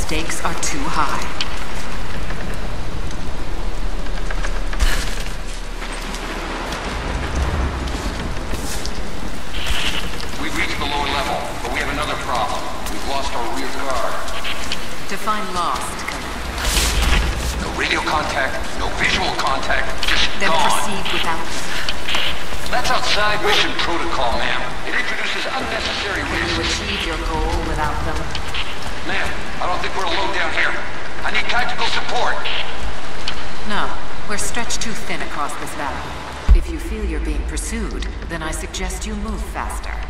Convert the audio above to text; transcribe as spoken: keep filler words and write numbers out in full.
stakes are too high. We've reached the lower level, but we have another problem. We've lost our rear guard. Define lost, Commander. No radio contact, no visual contact, just Then gone. proceed without them. That's outside mission protocol, ma'am. It introduces unnecessary Can you risks. achieve your goal without them? Ma'am, I don't think we're alone down here. I need tactical support. No, we're stretched too thin across this valley. If you feel you're being pursued, then I suggest you move faster.